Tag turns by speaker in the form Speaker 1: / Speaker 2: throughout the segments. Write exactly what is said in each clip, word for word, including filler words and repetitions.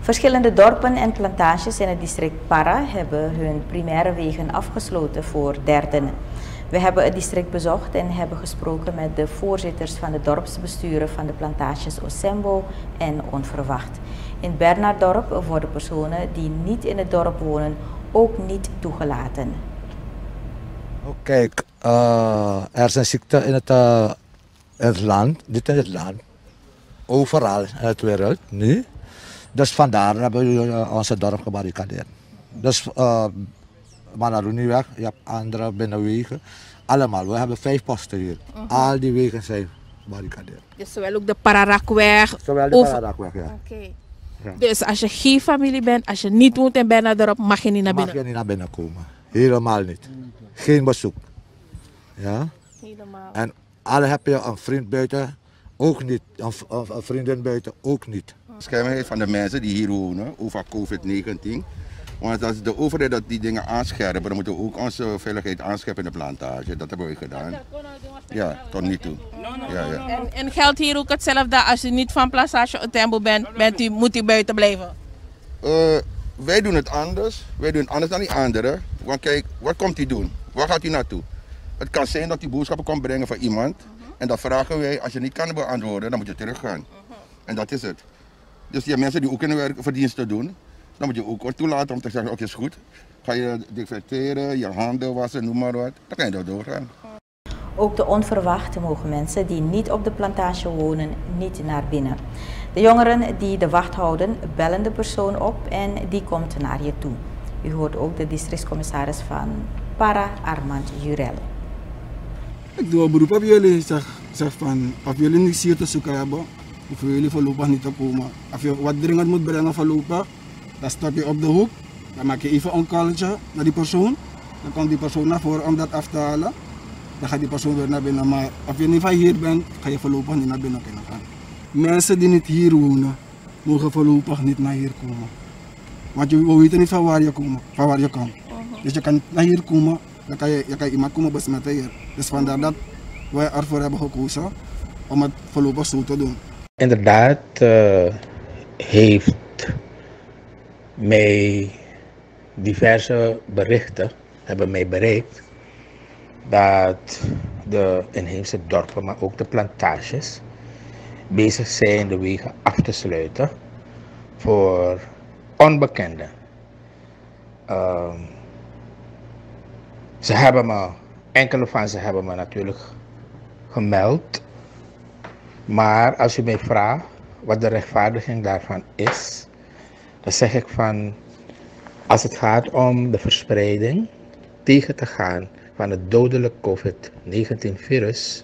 Speaker 1: Verschillende dorpen en plantages in het district Para hebben hun primaire wegen afgesloten voor derden. We hebben het district bezocht en hebben gesproken met de voorzitters van de dorpsbesturen van de plantages Osembo en Onverwacht. In Bernarddorp worden personen die niet in het dorp wonen ook niet toegelaten.
Speaker 2: Oh, kijk, uh, er zijn ziekten in het, uh, in het land, niet in het land, overal in het wereld, nu. Dus vandaar hebben we uh, onze dorp gebarricadeerd. Dus uh, Manaruniweg, je hebt andere binnenwegen, allemaal. We hebben vijf posten hier. Uh -huh. Al die wegen zijn gebarricadeerd.
Speaker 3: Dus zowel ook de Pararakweg?
Speaker 2: Zowel de of... Pararakweg, ja.
Speaker 3: Okay. Ja. Dus als je geen familie bent, als je niet woont in Bernarddorp, mag je niet naar binnen?
Speaker 2: Mag je niet naar binnen komen. Helemaal niet. Geen bezoek. Ja?
Speaker 3: Helemaal.
Speaker 2: En alle heb je een vriend buiten, ook niet. Een, een vriendin buiten, ook niet.
Speaker 4: Bescherming van de mensen die hier wonen over COVID negentien. Want als de overheid dat die dingen aanscherpen, dan moeten we ook onze veiligheid aanscherpen in de plantage. Dat hebben we gedaan. Ja, tot nu toe. Ja, ja.
Speaker 3: En, en geldt hier ook hetzelfde als u niet van plantage Osembo bent, bent u, moet u buiten blijven?
Speaker 4: Uh, wij doen het anders. Wij doen het anders dan die anderen. Want kijk, wat komt hij doen? Waar gaat hij naartoe? Het kan zijn dat hij boodschappen komt brengen voor iemand. Uh -huh. En dat vragen wij, als je niet kan beantwoorden, dan moet je teruggaan. Uh -huh. En dat is het. Dus die mensen die ook kunnen werken verdiensten doen, dan moet je ook toelaten om te zeggen, oké, okay, is goed. Ga je desinfecteren, je handen wassen, noem maar wat. Dan kan je daar doorgaan.
Speaker 1: Ook de onverwachte mogen mensen die niet op de plantage wonen niet naar binnen. De jongeren die de wacht houden, bellen de persoon op en die komt naar je toe. U hoort ook de districtscommissaris van Para, Armand Jurel.
Speaker 5: Ik doe een beroep op jullie. Zeg, zeg van, of jullie niets hier te zoeken hebben, hoeven jullie voorlopig niet te komen. Als je wat dringend moet brengen voorlopig, dan stop je op de hoek. Dan maak je even een calletje naar die persoon. Dan komt die persoon naar voren om dat af te halen. Dan gaat die persoon weer naar binnen. Maar als je niet van hier bent, ga je voorlopig niet naar binnen kunnen gaan. Mensen die niet hier wonen, mogen voorlopig niet naar hier komen. Want we weten niet van waar je, komt, van waar je komt. Uh-huh. Dus je kan naar hier komen, dan kan je, je kan iemand komen besmetten hier. Dus vandaar dat wij ervoor hebben gekozen om het voorlopig zo te doen.
Speaker 6: Inderdaad uh, heeft mij diverse berichten hebben mij bereikt dat de inheemse dorpen, maar ook de plantages, bezig zijn de wegen af te sluiten voor onbekenden. Uh, ze hebben me, enkele van ze hebben me natuurlijk gemeld, maar als u mij vraagt wat de rechtvaardiging daarvan is, dan zeg ik van, als het gaat om de verspreiding tegen te gaan van het dodelijk COVID negentien virus,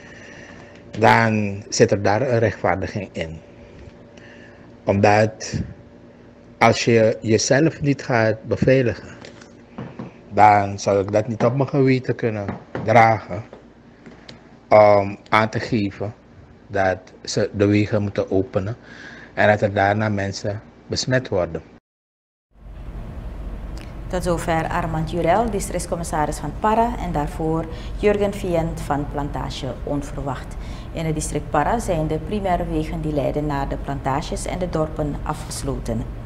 Speaker 6: dan zit er daar een rechtvaardiging in. Omdat als je jezelf niet gaat beveiligen, dan zou ik dat niet op mijn geweten kunnen dragen om aan te geven dat ze de wegen moeten openen en dat er daarna mensen besmet worden.
Speaker 1: Tot zover Armand Jurel, districtscommissaris van Para, en daarvoor Jurgen Vient van Plantage Onverwacht. In het district Para zijn de primaire wegen die leiden naar de plantages en de dorpen afgesloten.